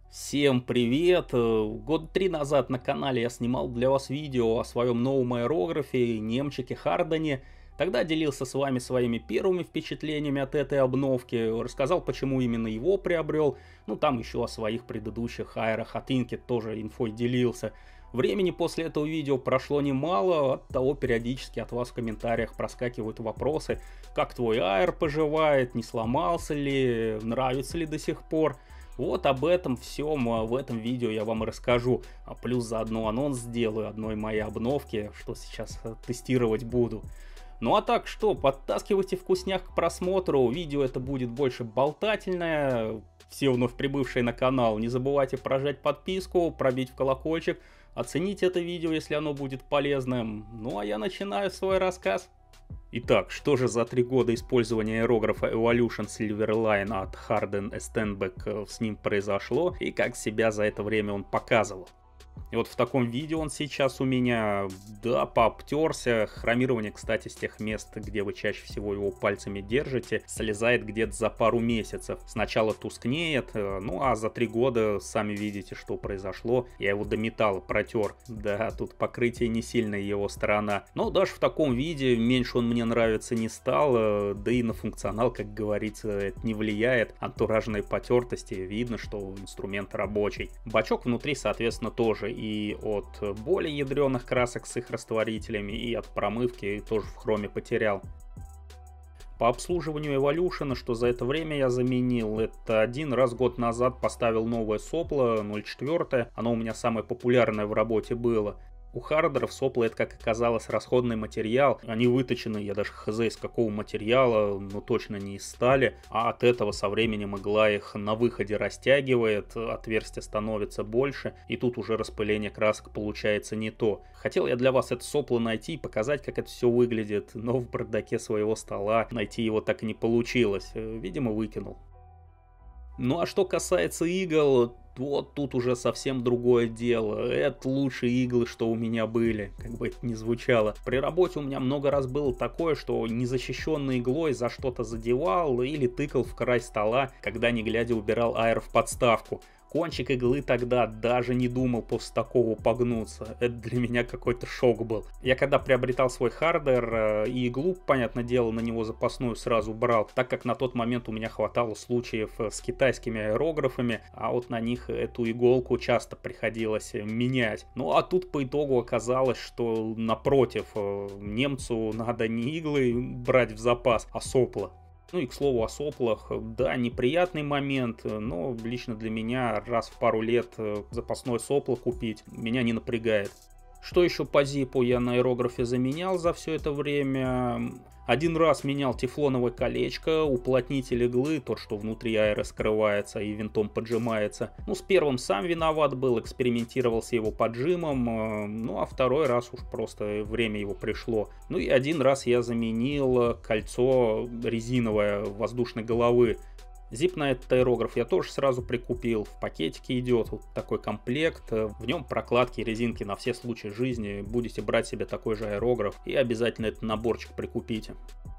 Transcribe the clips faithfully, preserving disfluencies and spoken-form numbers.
Всем привет! Год три назад на канале я снимал для вас видео о своем новом аэрографе Немчике Хардене. Тогда делился с вами своими первыми впечатлениями от этой обновки, рассказал, почему именно его приобрел. Ну там еще о своих предыдущих аэрах от Inket тоже инфой делился. Времени после этого видео прошло немало, оттого периодически от вас в комментариях проскакивают вопросы, как твой аэр поживает, не сломался ли, нравится ли до сих пор. Вот об этом всем в этом видео я вам и расскажу. А плюс заодно анонс сделаю одной моей обновки, что сейчас тестировать буду. Ну а так что, подтаскивайте вкусняк к просмотру. Видео это будет больше болтательное. Все вновь прибывшие на канал, не забывайте прожать подписку, пробить в колокольчик. Оцените это видео, если оно будет полезным. Ну а я начинаю свой рассказ. Итак, что же за три года использования аэрографа Evolution Silverline от Harden Estenbeck с ним произошло и как себя за это время он показывал. И вот в таком виде он сейчас у меня, да, пообтерся. Хромирование, кстати, с тех мест, где вы чаще всего его пальцами держите, слезает где-то за пару месяцев. Сначала тускнеет, ну а за три года сами видите, что произошло. Я его до металла протер. Да, тут покрытие не сильная его сторона. Но даже в таком виде меньше он мне нравиться не стал. Да и на функционал, как говорится, это не влияет. Антуражные потертости, видно, что инструмент рабочий. Бачок внутри, соответственно, тоже. И от более ядреных красок с их растворителями, и от промывки тоже в хроме потерял. По обслуживанию Evolution, что за это время я заменил, это один раз год назад поставил новое сопло ноль четыре, оно у меня самое популярное в работе было. У хардеров сопла это, как оказалось, расходный материал. Они выточены, я даже хз из какого материала, но точно не из стали. А от этого со временем игла их на выходе растягивает, отверстие становится больше. И тут уже распыление красок получается не то. Хотел я для вас это сопло найти и показать, как это все выглядит. Но в бардаке своего стола найти его так и не получилось. Видимо, выкинул. Ну а что касается игл, вот тут уже совсем другое дело. Это лучшие иглы, что у меня были, как бы это ни звучало. При работе у меня много раз было такое, что незащищенной иглой за что-то задевал или тыкал в край стола, когда не глядя убирал аэр в подставку. Кончик иглы тогда даже не думал после такого погнуться. Это для меня какой-то шок был. Я когда приобретал свой хардер и иглу, понятное дело, на него запасную сразу брал, так как на тот момент у меня хватало случаев с китайскими аэрографами, а вот на них эту иголку часто приходилось менять. Ну а тут по итогу оказалось, что напротив, немцу надо не иглы брать в запас, а сопла. Ну и к слову о соплах, да, неприятный момент, но лично для меня раз в пару лет запасное сопло купить меня не напрягает. Что еще по зипу я на аэрографе заменял за все это время? Один раз менял тефлоновое колечко, уплотнитель иглы, тот, что внутри аэро скрывается и винтом поджимается. Ну, с первым сам виноват был, экспериментировал с его поджимом, ну, а второй раз уж просто время его пришло. Ну, и один раз я заменил кольцо резиновое воздушной головы. Зип на этот аэрограф я тоже сразу прикупил, в пакетике идет вот такой комплект, в нем прокладки и резинки на все случаи жизни, будете брать себе такой же аэрограф и обязательно этот наборчик прикупите.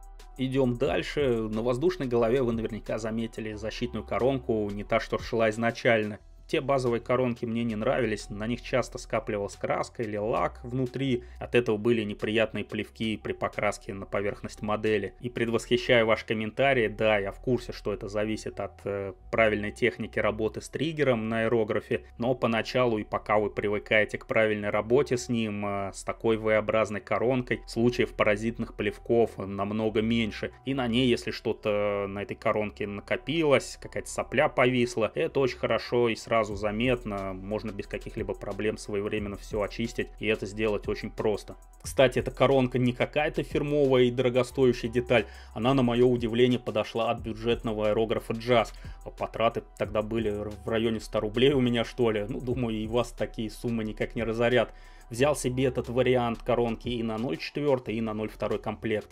Идем дальше, на воздушной голове вы наверняка заметили защитную коронку, не та, что шла изначально. Те базовые коронки мне не нравились, на них часто скапливалась краска или лак внутри, от этого были неприятные плевки при покраске на поверхность модели. И предвосхищая ваш комментарий, да, я в курсе, что это зависит от э, правильной техники работы с триггером на аэрографе, но поначалу и пока вы привыкаете к правильной работе с ним, э, с такой V-образной коронкой, случаев паразитных плевков намного меньше. И на ней, если что-то на этой коронке накопилось, какая-то сопля повисла, это очень хорошо и сразу сразу заметно, можно без каких-либо проблем своевременно все очистить, и это сделать очень просто. Кстати, эта коронка не какая-то фирмовая и дорогостоящая деталь, она, на мое удивление, подошла от бюджетного аэрографа джаз. Потраты тогда были в районе ста рублей у меня, что ли, ну, думаю, и вас такие суммы никак не разорят. Взял себе этот вариант коронки и на ноль четыре, и на ноль два комплект.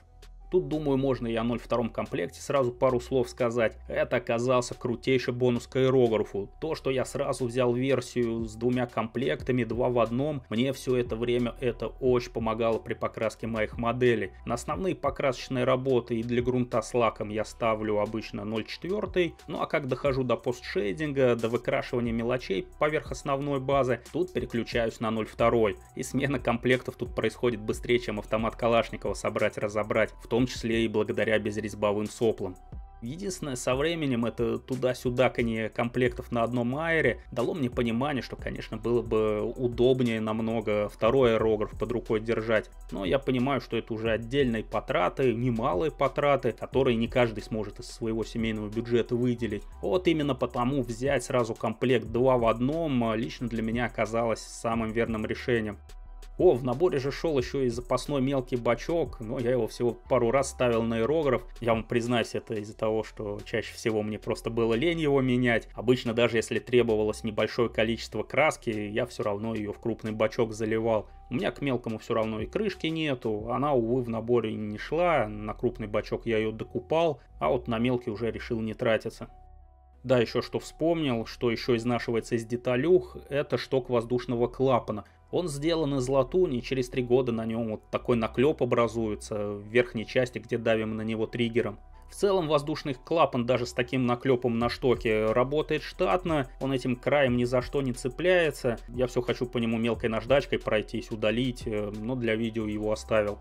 Тут, думаю, можно и о ноль втором комплекте сразу пару слов сказать. Это оказался крутейший бонус к аэрографу. То, что я сразу взял версию с двумя комплектами, два в одном, мне все это время это очень помогало при покраске моих моделей. На основные покрасочные работы и для грунта с лаком я ставлю обычно ноль четыре, ну а как дохожу до постшейдинга, до выкрашивания мелочей поверх основной базы, тут переключаюсь на ноль два. И смена комплектов тут происходит быстрее, чем автомат Калашникова собрать-разобрать, в том числе и благодаря безрезьбовым соплам. Единственное, со временем это туда-сюдаканье комплектов на одном аэре дало мне понимание, что, конечно, было бы удобнее намного второй аэрограф под рукой держать. Но я понимаю, что это уже отдельные потраты, немалые потраты, которые не каждый сможет из своего семейного бюджета выделить. Вот именно потому взять сразу комплект два в одном лично для меня оказалось самым верным решением. О, в наборе же шел еще и запасной мелкий бачок, но я его всего пару раз ставил на аэрограф. Я вам признаюсь, это из-за того, что чаще всего мне просто было лень его менять. Обычно даже если требовалось небольшое количество краски, я все равно ее в крупный бачок заливал. У меня к мелкому все равно и крышки нету, она, увы, в наборе не шла, на крупный бачок я ее докупал, а вот на мелкий уже решил не тратиться. Да, еще что вспомнил, что еще изнашивается из деталюх, это шток воздушного клапана. Он сделан из латуни, и через три года на нем вот такой наклеп образуется в верхней части, где давим на него триггером. В целом воздушный клапан даже с таким наклепом на штоке работает штатно, он этим краем ни за что не цепляется. Я все хочу по нему мелкой наждачкой пройтись, удалить, но для видео его оставил.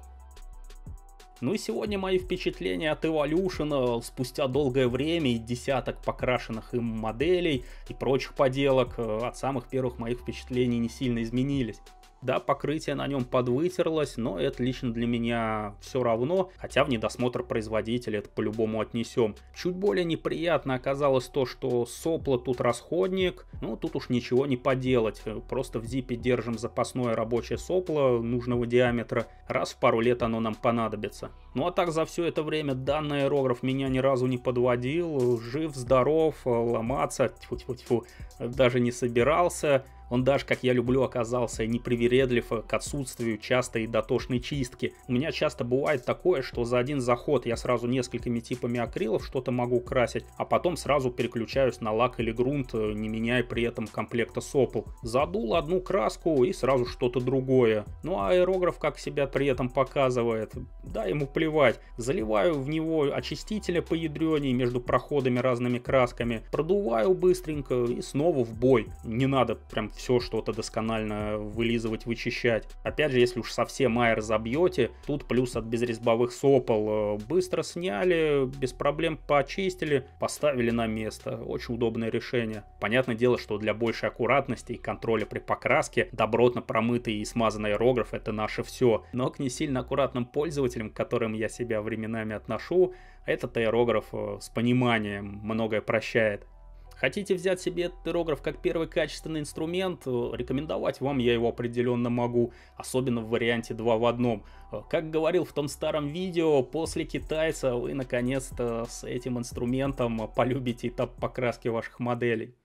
Ну и сегодня мои впечатления от Evolution спустя долгое время и десяток покрашенных им моделей и прочих поделок от самых первых моих впечатлений не сильно изменились. Да, покрытие на нем подвытерлось, но это лично для меня все равно, хотя в недосмотр производителя это по-любому отнесем. Чуть более неприятно оказалось то, что сопло тут расходник, ну тут уж ничего не поделать, просто в зипе держим запасное рабочее сопло нужного диаметра, раз в пару лет оно нам понадобится. Ну а так за все это время данный аэрограф меня ни разу не подводил, жив, здоров, ломаться, тьфу-тьфу-тьфу, даже не собирался. Он даже, как я люблю, оказался непривередлив к отсутствию частой и дотошной чистки. У меня часто бывает такое, что за один заход я сразу несколькими типами акрилов что-то могу красить, а потом сразу переключаюсь на лак или грунт, не меняя при этом комплекта сопл. Задул одну краску и сразу что-то другое. Ну а аэрограф как себя при этом показывает? Да, ему плевать. Заливаю в него очистителя поядреней между проходами разными красками, продуваю быстренько и снова в бой. Не надо прям все что-то досконально вылизывать, вычищать. Опять же, если уж совсем аэр забьете, тут плюс от безрезьбовых сопл. Быстро сняли, без проблем почистили, поставили на место. Очень удобное решение. Понятное дело, что для большей аккуратности и контроля при покраске добротно промытый и смазанный аэрограф — это наше все. Но к не сильно аккуратным пользователям, к которым я себя временами отношу, этот аэрограф с пониманием многое прощает. Хотите взять себе этот аэрограф как первый качественный инструмент, рекомендовать вам я его определенно могу, особенно в варианте два в одном. Как говорил в том старом видео, после китайца вы наконец-то с этим инструментом полюбите этап покраски ваших моделей.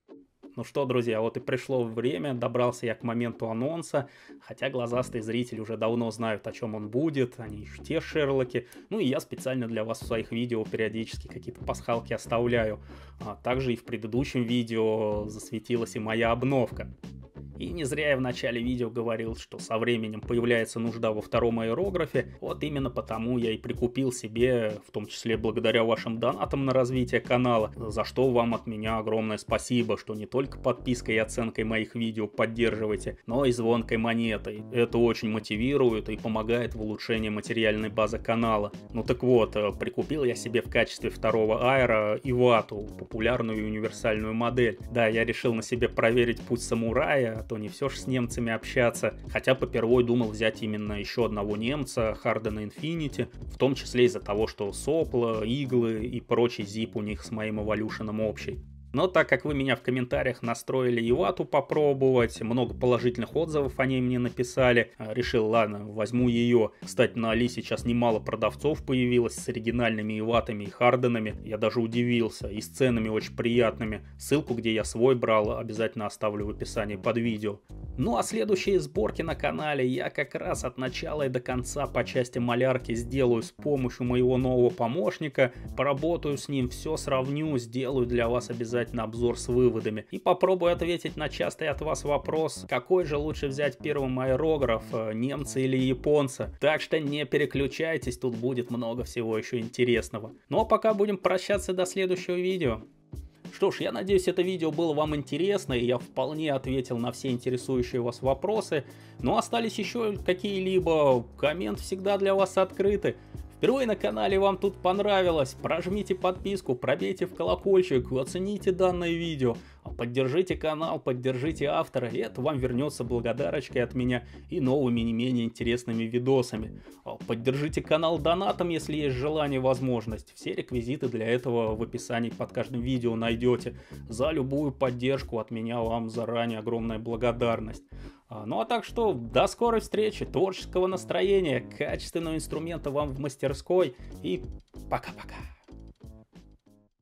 Ну что, друзья, вот и пришло время, добрался я к моменту анонса, хотя глазастые зрители уже давно знают, о чем он будет, они еще те Шерлоки, ну и я специально для вас в своих видео периодически какие-то пасхалки оставляю. А также и в предыдущем видео засветилась и моя обновка. И не зря я в начале видео говорил, что со временем появляется нужда во втором аэрографе. Вот именно потому я и прикупил себе, в том числе благодаря вашим донатам на развитие канала, за что вам от меня огромное спасибо, что не только подпиской и оценкой моих видео поддерживаете, но и звонкой монетой. Это очень мотивирует и помогает в улучшении материальной базы канала. Ну так вот, прикупил я себе в качестве второго аэро Ивату, популярную и универсальную модель. Да, я решил на себе проверить путь самурая, то не все ж с немцами общаться, хотя попервой думал взять именно еще одного немца, Хардена Infinity, в том числе из-за того, что сопла, иглы и прочий зип у них с моим Evolution общий. Но так как вы меня в комментариях настроили Ивату попробовать, много положительных отзывов о ней мне написали, решил, ладно, возьму ее. Кстати, на Али сейчас немало продавцов появилось с оригинальными Иватами и Харденами. Я даже удивился. И с ценами очень приятными. Ссылку, где я свой брал, обязательно оставлю в описании под видео. Ну а следующие сборки на канале я как раз от начала и до конца по части малярки сделаю с помощью моего нового помощника. Поработаю с ним, все сравню, сделаю для вас обязательно обзор с выводами. И попробую ответить на частый от вас вопрос, какой же лучше взять первым аэрограф, немца или японца. Так что не переключайтесь, тут будет много всего еще интересного. Ну а пока будем прощаться до следующего видео. Что ж, я надеюсь, это видео было вам интересно, и я вполне ответил на все интересующие вас вопросы. Но остались еще какие-либо, комменты всегда для вас открыты. Впервые на канале вам тут понравилось, прожмите подписку, пробейте в колокольчик, оцените данное видео, поддержите канал, поддержите автора, и это вам вернется благодарочкой от меня и новыми не менее интересными видосами. Поддержите канал донатом, если есть желание и возможность. Все реквизиты для этого в описании под каждым видео найдете. За любую поддержку от меня вам заранее огромная благодарность. Ну а так что, до скорой встречи, творческого настроения, качественного инструмента вам в мастерской и пока-пока.